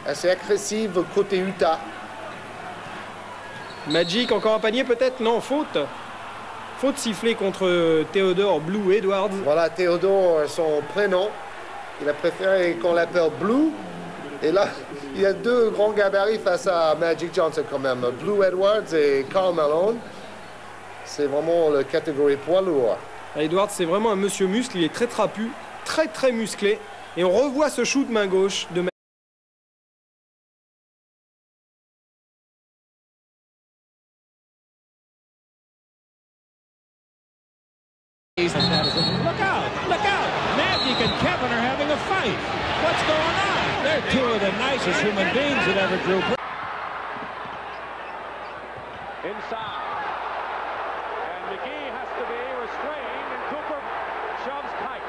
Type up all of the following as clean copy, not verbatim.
assez agressive côté Utah. Magic, encore un panier peut-être? Non, faute. Faute sifflée contre Theodore Blue Edwards. Voilà, Theodore, son prénom. Il a préféré qu'on l'appelle Blue. Et là, il y a deux grands gabarits face à Magic Johnson quand même. Blue Edwards et Karl Malone. C'est vraiment la catégorie poids lourd. Edwards, c'est vraiment un monsieur muscle. Il est très trapu, très musclé. Et on revoit ce shoot main gauche de Look out! Look out! Magic and Kevin are having a fight. What's going on? They're two of the nicest human beings that ever drew. Inside. And McGee has to be restrained, and Cooper shoves Kite.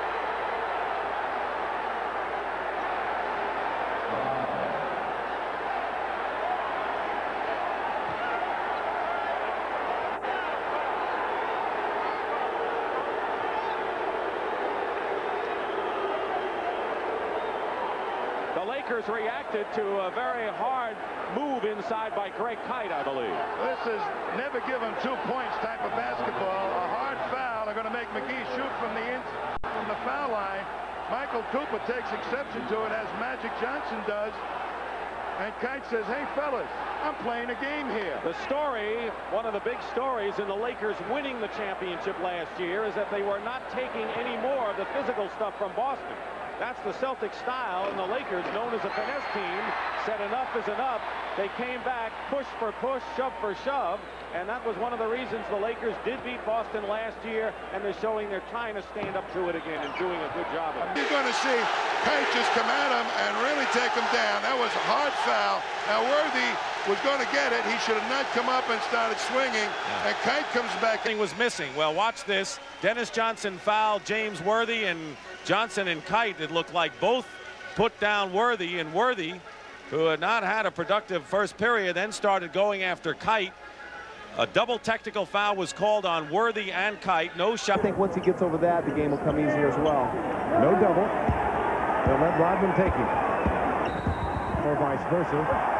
The Lakers reacted to a very hard move inside by Greg Kite, I believe. This is never given 2 points type of basketball. A hard foul. They're going to make McGee shoot from the foul line. Michael Cooper takes exception to it, as Magic Johnson does. And Kite says, hey, fellas, I'm playing a game here. The story, one of the big stories in the Lakers winning the championship last year, is that they were not taking any more of the physical stuff from Boston. That's the Celtics style, and the Lakers, known as a finesse team, said enough is enough. They came back, push for push, shove for shove, and that was one of the reasons the Lakers did beat Boston last year, and they're showing they're trying to stand up to it again and doing a good job of it. You're going to see Kite just come at him and really take him down. That was a hard foul. Now, Worthy was going to get it. He should have not come up and started swinging, and Kite comes back. Was missing. Well, watch this. Dennis Johnson fouled James Worthy, and Johnson and Kite, it looked like both put down Worthy, and Worthy, who had not had a productive first period, then started going after Kite. A double technical foul was called on Worthy and Kite. No shot. I think once he gets over that, the game will come easier as well. No double. They'll let Rodman take him. Or vice versa.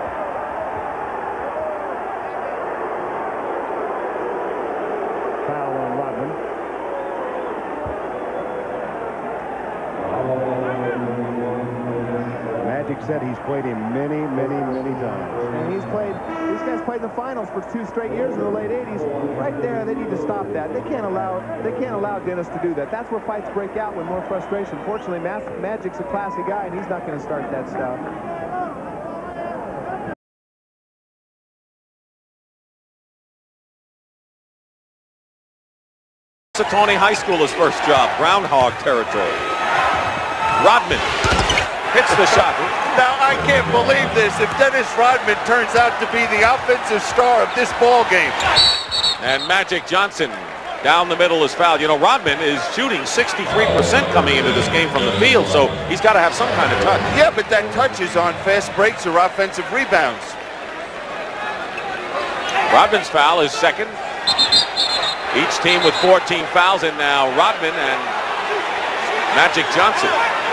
Foul on Rodman. Magic said he's played him many times. And these guys played in the finals for 2 straight years in the late 80s. Right there, they need to stop that. They can't allow Dennis to do that. That's where fights break out with more frustration. Fortunately, Magic's a classy guy, and he's not going to start that stuff. Tawny High School, his first job, groundhog territory. Rodman hits the shot. Now, I can't believe this. If Dennis Rodman turns out to be the offensive star of this ball game. And Magic Johnson down the middle is fouled. You know, Rodman is shooting 63% coming into this game from the field, so he's got to have some kind of touch. Yeah, but that touch is on fast breaks or offensive rebounds. Rodman's foul is second. Each team with 14 fouls, and now Rodman and Magic Johnson.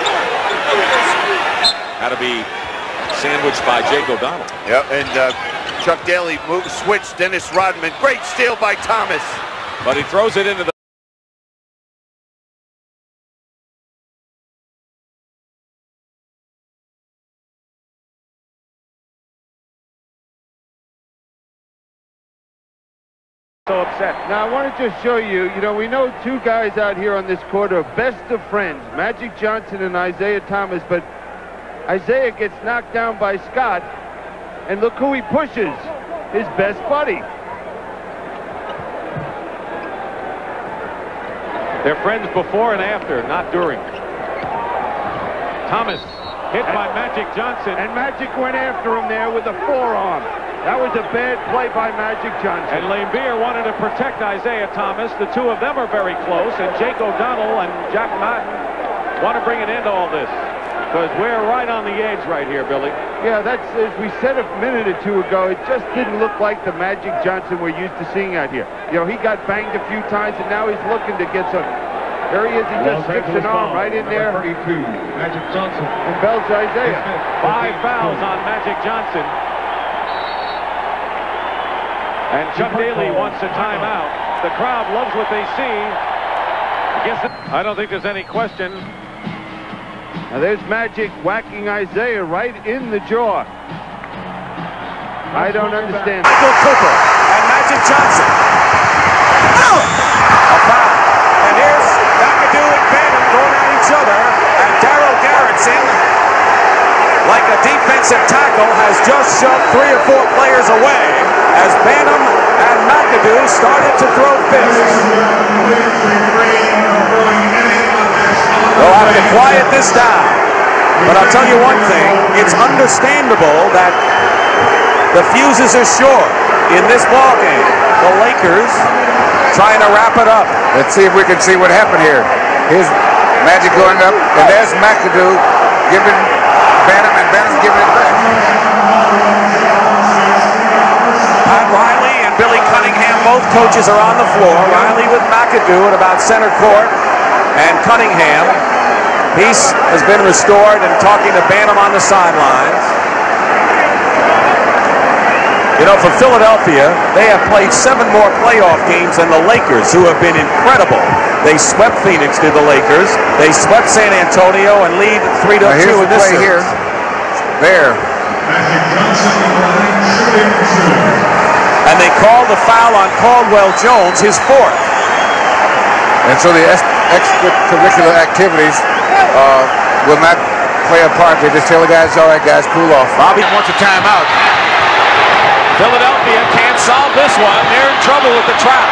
Had to be sandwiched by Jake O'Donnell. Yep, and Chuck Daly switched Dennis Rodman. Great steal by Thomas. But he throws it into the... So upset. Now I want to just show you, we know 2 guys out here on this court are best of friends, Magic Johnson and Isaiah Thomas, but Isaiah gets knocked down by Scott, and look who he pushes, his best buddy. They're friends before and after, not during. Thomas hit by Magic Johnson. And Magic went after him there with a forearm. That was a bad play by Magic Johnson. And Laimbeer wanted to protect Isaiah Thomas. The 2 of them are very close, and Jake O'Donnell and Jack Madden want to bring an end to all this, because we're right on the edge right here, Billy. Yeah, that's, as we said a minute or 2 ago, it just didn't look like the Magic Johnson we're used to seeing out here. He got banged a few times, and now he's looking to get some There he is. He just sticks an arm right in there. 32, Magic Johnson. And belts Isaiah. 5 fouls on Magic Johnson. And Chuck Daly wants a timeout. The crowd loves what they see. I don't think there's any question. Now there's Magic whacking Isaiah right in the jaw. I don't understand. Michael Cooper and Magic Johnson. A foul. And here's McAdoo and Banham going at each other. And Darryl Garrettson, like a defensive tackle, has just shoved 3 or 4 players away as Banham and McAdoo started to throw fists. They'll have to quiet this down. But I'll tell you one thing, it's understandable that the fuses are short in this ball game. The Lakers trying to wrap it up. Let's see if we can see what happened here. Here's Magic going up, and there's McAdoo giving Banham, and Banham giving it back. Pat Riley and Billy Cunningham, both coaches, are on the floor. Riley with McAdoo at about center court, and Cunningham. Peace has been restored, and talking to Banham on the sidelines. You know, for Philadelphia, they have played 7 more playoff games than the Lakers, who have been incredible. They swept Phoenix to the Lakers. They swept San Antonio and lead 3-2 in this series. Here. There. And they called the foul on Caldwell Jones, his 4th. And so the extracurricular activities will not play a part. They just tell the guys, all right, guys, cool off. Bobby wants a timeout. Philadelphia can't solve this one. They're in trouble with the trap.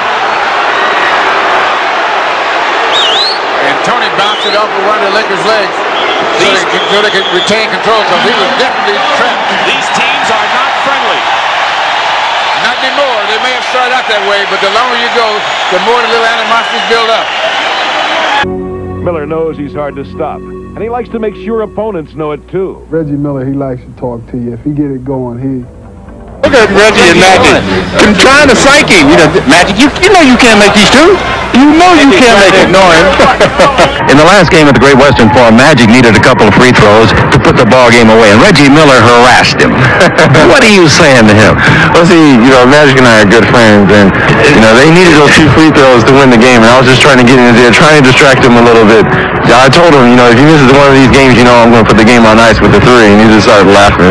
And Tony bounced it off of one of the Lakers' legs so they could retain control, because he was definitely trapped. These teams are not friendly. Not anymore. They may have started out that way, but the longer you go, the more the little animosities build up. Miller knows he's hard to stop, and he likes to make sure opponents know it too. Reggie Miller, he likes to talk to you. If he get it going, Look at Reggie and Magic. Trying to psyche. You know, Magic, you know you can't make these 2. You know you can't make it. Ignore him. In the last game at the Great Western Forum, Magic needed a couple of free throws to put the ball game away, and Reggie Miller harassed him. What are you saying to him? Well, see, you know, Magic and I are good friends, and, you know, they needed those 2 free throws to win the game, and I was just trying to get in there, trying to distract him a little bit. I told him, you know, if he misses one of these games, you know I'm going to put the game on ice with the 3, and he just started laughing.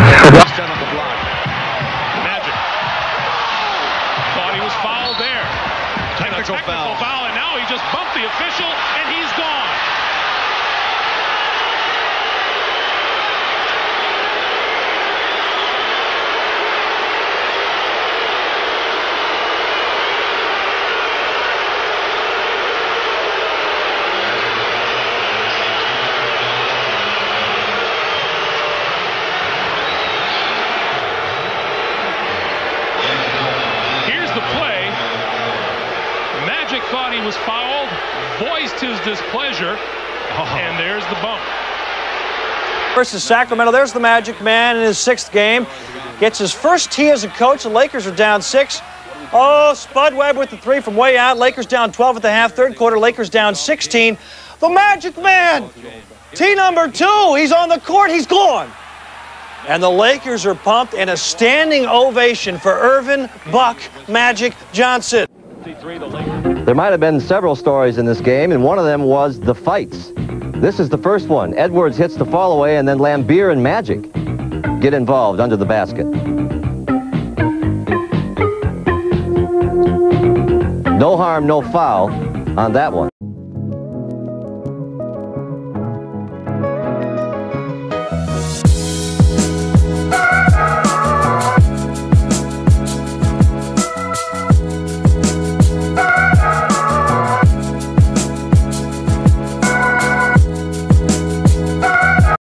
Technical foul, and now he just bumped the official, and he's gone. Here's the play. Magic thought he was fouled, voiced his displeasure, and there's the bump. Versus Sacramento, there's the Magic Man in his 6th game. Gets his first tee as a coach. The Lakers are down 6. Oh, Spud Webb with the 3 from way out. Lakers down 12 at the half. 3rd quarter, Lakers down 16. The Magic Man, tee number 2. He's on the court. He's gone. And the Lakers are pumped, and a standing ovation for Earvin Buck Magic Johnson. There might have been several stories in this game, and one of them was the fights. This is the first one. Edwards hits the fall away, and then Lambier and Magic get involved under the basket. No harm, no foul on that one.